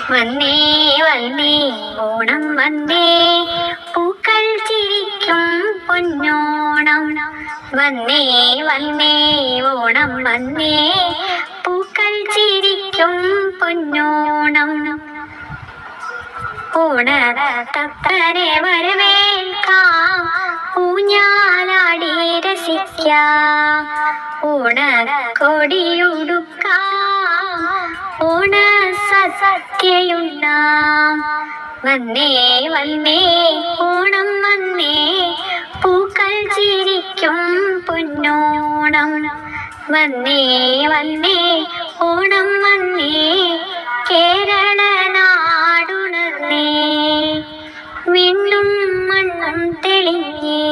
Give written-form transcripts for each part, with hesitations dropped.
വന്നേ വന്നേ ഓണം വന്നേ പൂക്കൾ ചിരിക്കും പൊന്നോണം. വന്നേ വന്നേ ഓണം വന്നേ പൂക്കൾ ചിരിക്കും പൊന്നോണം. ഓണത്തപ്പനെ വരവേൽക്കാം, ഊഞ്ഞാലാടി രസിക്കാം, ഓണക്കോടിയുടുക്കാം, ഓണസദ്യയുണ്ണാം. വന്നേ വന്നേ ഓണം വന്നേ പൂക്കൾ ചിരിക്കും പൊന്നോണം. വന്നേ വന്നേ ഓണം വന്നേ കേരള നാടുണർന്നേ, വിണ്ണും മണ്ണും തെളിഞ്ഞേ.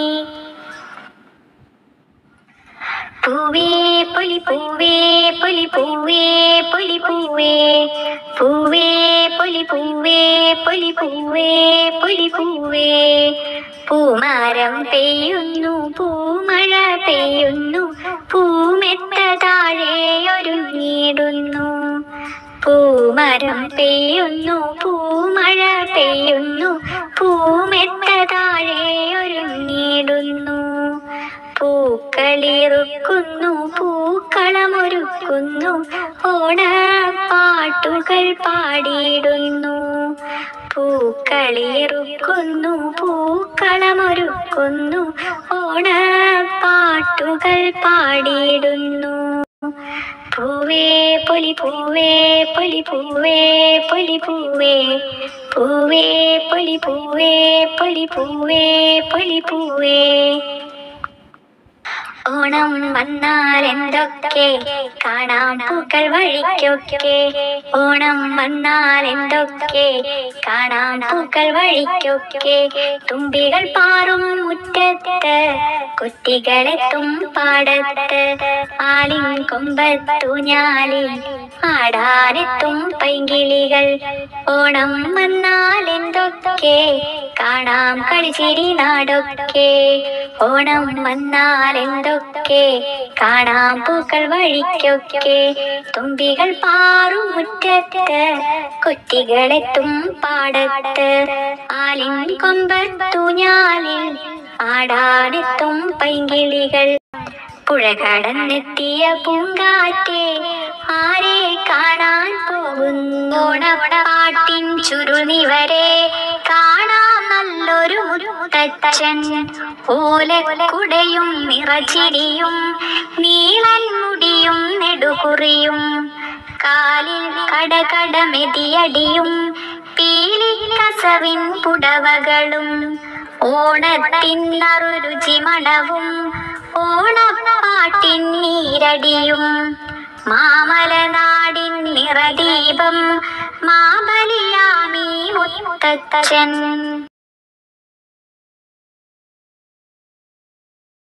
പൂവേ പൊലിപ്പൂവേ പൊലിപ്പൂവേ പൊലിപ്പൂവേ, പൂവേ പൊലിപ്പൂവേ പൊലിപ്പൂവേ പൊലിപ്പൂവേ. പൂമരം പെയ്യുന്നു പൂമഴ പെയ്യുന്നു, പൂമെത്ത താഴെ ഒരുങ്ങിടുന്നു. പൂമരം പെയ്യുന്നു പൂമഴ പെയ്യുന്നു, പൂമെത്ത താഴെ ഒരുങ്ങിടുന്നു. പൂക്കളിറുക്കുന്നു പൂക്കളമൊരുക്കുന്നു, ഓണപ്പാട്ടുകൾ പാടിയിടുന്നു. പൂക്കളിറുക്കുന്നു പൂക്കളമൊരുക്കുന്നു, ഓണപ്പാട്ടുകൾ പാടിയിടുന്നു. പൂവേ പൊലിപ്പൂവേ പൊലിപ്പൂവേ പൊലിപ്പൂവേ, പൂവേ പൊലിപ്പൂവേ പൊലിപ്പൂവേ പൊലിപ്പൂവേ. ഓണം വന്നാൽ എന്തൊക്കെ കാണാം പൂക്കൾ വഴിക്കൊക്കെ, ഓണം വന്നാൽ എന്തൊക്കെ കാണാം പൂക്കൾ വഴിക്കൊക്കെ. തുമ്പികൾ പാറും മുറ്റത്ത്, കുട്ടികളെത്തും പാടത്ത്, ആലിൻ കൊമ്പത്തൂഞ്ഞാലിൽ ആടാനെത്തും പൈങ്കിളികൾ. ഓണം വന്നാൽ എന്തൊക്കെ കാണാം കളിച്ചിരി നാടൊക്കെ, ഓണം വന്നാൽ എന്തൊക്കെ കാണാം പൂക്കൾ വഴിക്കൊക്കെ. തുമ്പികൾ പാറും മുറ്റത്ത്, കുട്ടികളെത്തും പാടത്ത്, ആലിൻ കൊമ്പത്തൂഞ്ഞാലിൽ ആടാനെത്തും പൈങ്കിളികൾ. പുഴ കടന്നെത്തിയ പൂങ്കാറ്റേ ആരെ കാണാൻ പോകുന്നോണപ്പാട്ടിൻ ചുരുളിവരെ കാണാം നല്ലൊരു മുത്തച്ഛൻ. ഓലക്കുടയും നിറച്ചിരിയും നീളൻ മുടിയും നെടുകുറിയും, കാലിൽ കടകടമെതിയടിയും പീലി കസവിൻ പുടവകളും, ഓണത്തിൻ നറുരുചി മണവും ഓണപ്പാട്ടിൻ നീരടിയും. മാമലനാടിൻ നിറദീപം മാബലിയാമീ മുത്തച്ഛൻ.